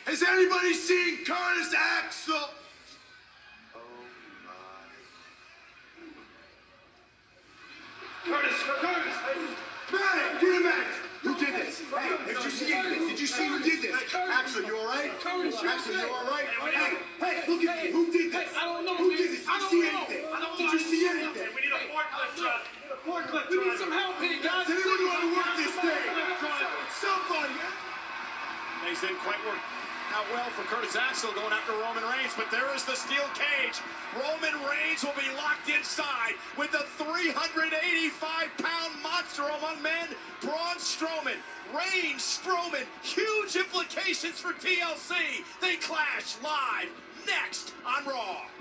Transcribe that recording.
Has anybody seen Curtis Axel? Oh my. Curtis! Manic! Get him, Manic! Who did this? Hey, did you see anything? Did you see who did this? Axel, you alright? Axel, you alright? Hey, look at me. Who did this? I don't know. Who did this? Did you see anything? Did you see anything? We need a forklift truck. We need some help here, guys. Does anyone want to work this thing? Somebody! Things didn't quite work out well for Curtis Axel going after Roman Reigns, but there is the steel cage. Roman Reigns will be locked inside with the 385-pound monster among men, Braun Strowman. Reigns, Strowman, huge implications for TLC. They clash live next on Raw.